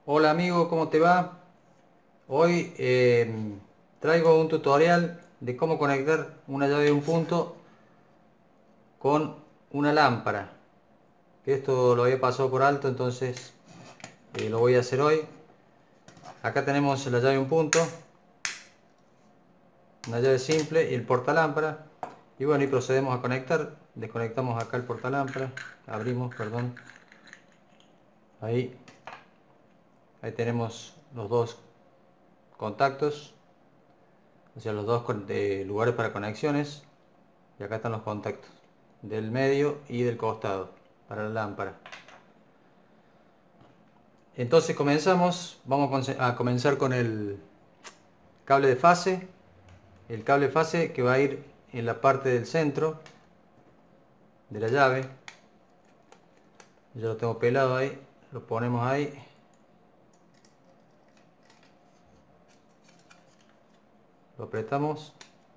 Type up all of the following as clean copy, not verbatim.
Hola amigo, ¿cómo te va? Hoy traigo un tutorial de cómo conectar una llave de un punto con una lámpara. Que esto lo había pasado por alto, entonces lo voy a hacer hoy. Acá tenemos la llave de un punto, una llave simple y el portalámpara. Y bueno, y procedemos a conectar. Desconectamos acá el portalámpara, abrimos, perdón. Ahí, ahí tenemos los dos contactos, o sea, los dos lugares para conexiones. Y acá están los contactos del medio y del costado para la lámpara. Entonces vamos a comenzar con el cable de fase. El cable de fase que va a ir en la parte del centro de la llave. Ya lo tengo pelado ahí, lo ponemos ahí. Lo apretamos.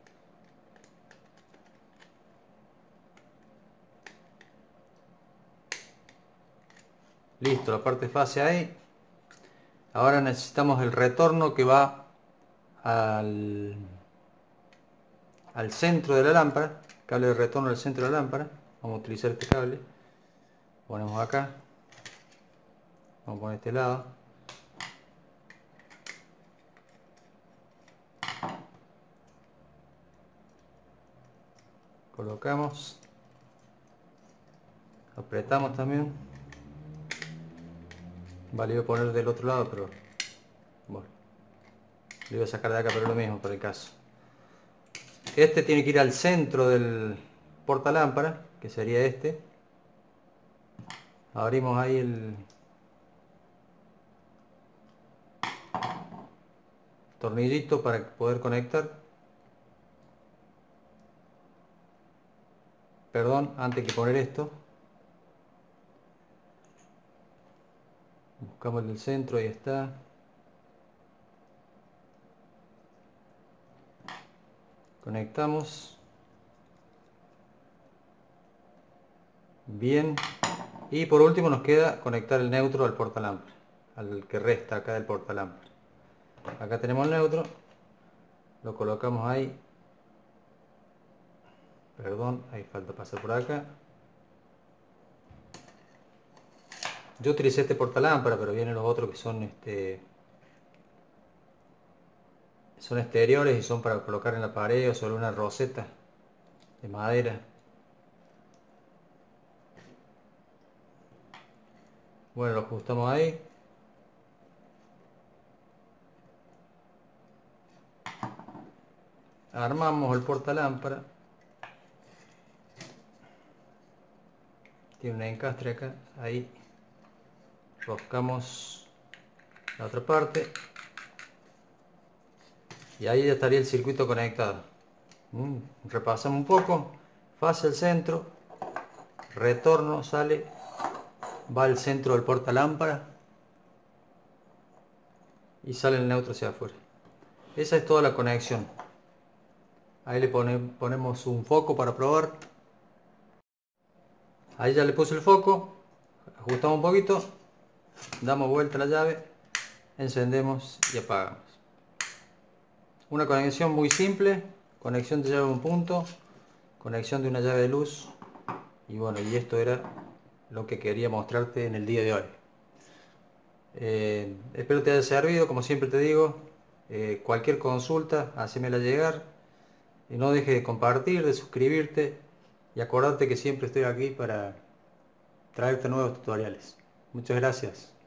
Listo, la parte de fase ahí. Ahora necesitamos el retorno que va al, al centro de la lámpara. Cable de retorno al centro de la lámpara. Vamos a utilizar este cable. Ponemos acá. Vamos a poner este lado. Colocamos. Apretamos también. Vale, iba a poner del otro lado, pero bueno, lo iba a sacar de acá, pero es lo mismo para el caso. Este tiene que ir al centro del portalámpara, que sería este. Abrimos ahí el tornillito para poder conectar. Perdón, antes que poner esto. Buscamos el del centro, ahí está. Conectamos. Bien. Y por último nos queda conectar el neutro al portalámpara, al que resta acá del portalámpara. Acá tenemos el neutro. Lo colocamos ahí. Perdón, ahí falta pasar por acá. Yo utilicé este portalámpara, pero vienen los otros que son exteriores y son para colocar en la pared o sobre una roseta de madera. Bueno, lo ajustamos ahí. Armamos el portalámpara. Tiene un encastre acá, ahí. Roscamos la otra parte. Y ahí ya estaría el circuito conectado. Repasamos un poco. Fase al centro. Retorno, sale. Va al centro del portalámpara. Y sale el neutro hacia afuera. Esa es toda la conexión. Ahí le ponemos un foco para probar. Ahí ya le puse el foco. Ajustamos un poquito. Damos vuelta a la llave. Encendemos y apagamos. Una conexión muy simple. Conexión de llave a un punto. Conexión de una llave de luz. Y bueno, y esto era lo que quería mostrarte en el día de hoy. Espero te haya servido, como siempre te digo. Cualquier consulta, hacémela llegar. Y no dejes de compartir, de suscribirte. Y acordate que siempre estoy aquí para traerte nuevos tutoriales. Muchas gracias.